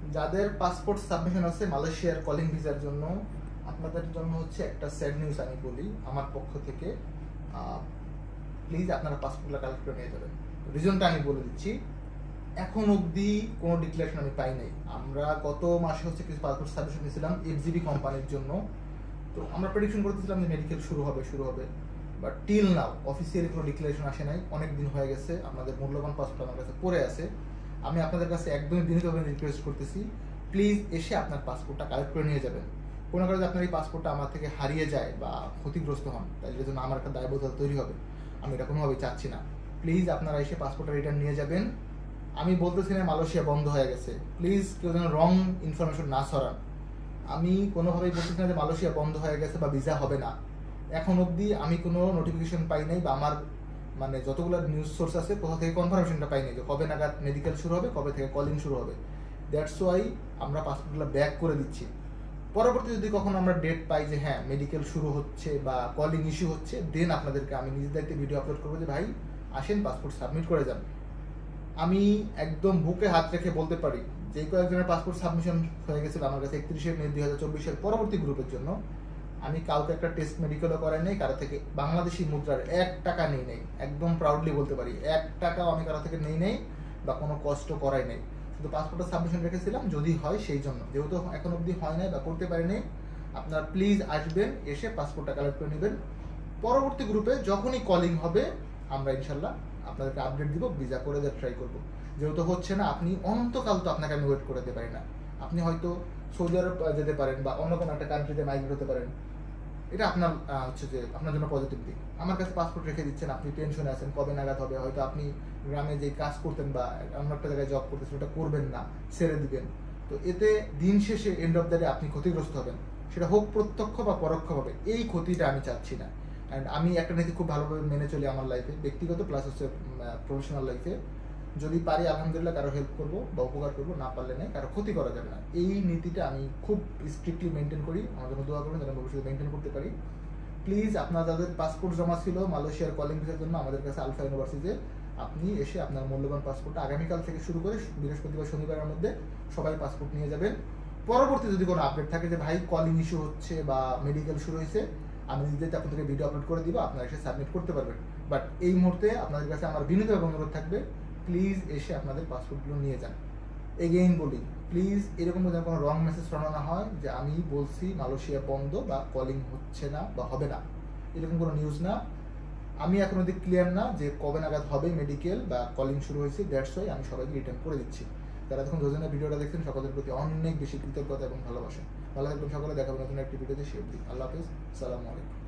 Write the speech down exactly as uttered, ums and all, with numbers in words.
যাদের passport submission আছে মালয়েশিয়ার কলিং ভিসার জন্য, আপনাদের জন্য হচ্ছে একটা স্যাড নিউজ আমি বলি আমার পক্ষ থেকে। প্লিজ আপনারা পাসপোর্টটা কালেক্ট করে নিয়ে যাবেন। রিজনটা আমি বলে দিচ্ছি। এখন অবধি কোনো ডিক্লারেশন আমি পাই নাই। আমরা গত মাসে হচ্ছে কিছু পাসপোর্ট সাবমিশন দিয়েছিলাম এফজিবি কোম্পানির জন্য। তো আমরা প্রেডিকশন করতেছিলাম যে মেডিকেল শুরু হবে শুরু হবে বাট টিল নাও অফিসিয়ালি কোনো ডিক্লারেশন আসে নাই। অনেক দিন হয়ে গেছে, আপনাদের মূল্যবান পাসপোর্ট আমার কাছে পড়ে আছে। আমি আপনাদের কাছে একদমই বিনীতভাবে রিকোয়েস্ট করতেছি, প্লিজ এসে আপনার পাসপোর্টটা কালেক্ট করে নিয়ে যাবেন। কোনো কারণে আপনার এই পাসপোর্টটা আমার থেকে হারিয়ে যায় বা ক্ষতিগ্রস্ত হন, তাই এর জন্য আমার একটা দায়বদ্ধতা তৈরি হবে। আমি এটা কোনোভাবেই চাচ্ছি না। প্লিজ আপনারা এসে পাসপোর্টটা রিটার্ন নিয়ে যাবেন। আমি বলতেছি না মালয়েশিয়া বন্ধ হয়ে গেছে, প্লিজ কেউ যেন রং ইনফরমেশন না ছড়ান। আমি কোনোভাবেই বলতেছি না যে মালয়েশিয়া বন্ধ হয়ে গেছে বা ভিসা হবে না। এখন অবধি আমি কোনো নোটিফিকেশন পাই নাই, বা আমার মানে যতগুলো নিউজ সোর্স আছে কোথা থেকে কনফার্মেশনটা পাই নাই যে কবে নাগাদ মেডিকেল শুরু হবে, কবে থেকে কলিং শুরু হবে। দ্যাটস ওয়াই আমরা পাসপোর্টগুলো ব্যাক করে দিচ্ছি। পরবর্তী যদি কখনো আমরা ডেট পাই যে হ্যাঁ মেডিকেল শুরু হচ্ছে বা কলিং ইস্যু হচ্ছে, দেন আপনাদেরকে আমি নিজের দায়িত্বে ভিডিও আপলোড করবো যে ভাই আসেন পাসপোর্ট সাবমিট করে যান। আমি একদম বুকে হাত রেখে বলতে পারি যে কয়েকজনের পাসপোর্ট সাবমিশন হয়ে গেছিল আমার কাছে একত্রিশে মে দুই হাজার চব্বিশের পরবর্তী গ্রুপের জন্য, আমি কাউকে একটা টেস্ট মেডিকেলও করাই নেই, কারো থেকে বাংলাদেশি মুদ্রার এক টাকা নেই নেই একদম প্রাউডলি বলতে পারি, এক টাকাও আমি কারো থেকে নেই নেই বা কোনো কষ্ট করাই নেই। শুধু পাসপোর্টের সাবমিশন রেখেছিলাম যদি হয় সেই জন্য, যেহেতু এখন অবধি হয় নাই বা করতে পারিনি। আপনার প্লিজ আসবেন, এসে পাসপোর্টটা কালেক্ট করে নেবেন। পরবর্তী গ্রুপে যখনই কলিং হবে আমরা ইনশাল্লাহ আপনাদেরকে আপডেট দিব, ভিসা করে দেওয়ার ট্রাই করবো। যেহেতু হচ্ছে না, আপনি অনন্তকাল তো আপনাকে আমি ওয়েট করে দিতে পারি না। আপনি হয়তো সৌদি আরব যেতে পারেন বা অন্য কোনো একটা কান্ট্রিতে মাইগ্রেট হতে পারেন, এটা আপনার হচ্ছে যে আপনার জন্য পজিটিভ দিক। আমার কাছে পাসপোর্ট রেখে দিচ্ছেন, আপনি টেনশনে আছেন কবে নাগাদ হবে, হয়তো আপনি গ্রামে যে কাজ করতেন বা অন্য একটা জায়গায় জব করতেছেন ওটা করবেন না, ছেড়ে দিবেন। তো এতে দিন শেষে এন্ড অফ দ্য ডে আপনি ক্ষতিগ্রস্ত হবেন, সেটা হোক প্রত্যক্ষ বা পরোক্ষভাবে। এই ক্ষতিটা আমি চাচ্ছি না। অ্যান্ড আমি একটা নীতি খুব ভালোভাবে মেনে চলি আমার লাইফে, ব্যক্তিগত প্লাস হচ্ছে প্রফেশনাল লাইফে। যদি পারি আলহামদুলিল্লাহ কারো হেল্প করবো বা উপকার করবো, না পারলে নেই, কারো ক্ষতি করা যাবে না। এই নীতিটা আমি খুব স্ট্রিক্টলি মেনটেন করি। আমার জন্য দোয়া করবেন যেন ভবিষ্যতে মেনটেন করতে পারি। প্লিজ আপনার যাদের পাসপোর্ট জমা ছিল মালয়েশিয়ার কলিং ভিসার জন্য আমাদের কাছে আলফা ইউনিভার্সিটিতে, আপনি এসে আপনার মূল্যবান পাসপোর্টটা আগামীকাল থেকে শুরু করে বৃহস্পতিবার শনিবারের মধ্যে সবাই পাসপোর্ট নিয়ে যাবেন। পরবর্তী যদি কোনো আপডেট থাকে যে ভাই কলিং ইস্যু হচ্ছে বা মেডিকেল শুরু হয়েছে, আমি নিজেদের আপনাদেরকে ভিডিও আপলোড করে দিব, আপনারা এসে সাবমিট করতে পারবেন। বাট এই মুহূর্তে আপনাদের কাছে আমার বিনীত অনুরোধ থাকবে, প্লিজ এসে আপনাদের পাসপোর্টগুলো নিয়ে যান। এগেইন বলি, প্লিজ এরকম যেন কোনো রং মেসেজ ছড়ানো না হয় যে আমি বলছি মালয়েশিয়া বন্ধ বা কলিং হচ্ছে না বা হবে না, এরকম কোনো নিউজ না। আমি এখন অধিক ক্লিয়ার না যে কবে নাগাদ হবে মেডিকেল বা কলিং শুরু হয়েছে। দ্যাটস ওয়াই আমি সবাইকে রিটার্ন করে দিচ্ছি। যারা তখন দুজনের ভিডিওটা দেখছেন সকলের প্রতি অনেক বেশি কৃতজ্ঞতা এবং ভালোবাসা। ভালো থাকবেন সকলে, দেখাবেন নতুন একটি ভিডিওতে। সে অবধি আল্লাহ হাফিজ, সালামু আলাইকুম।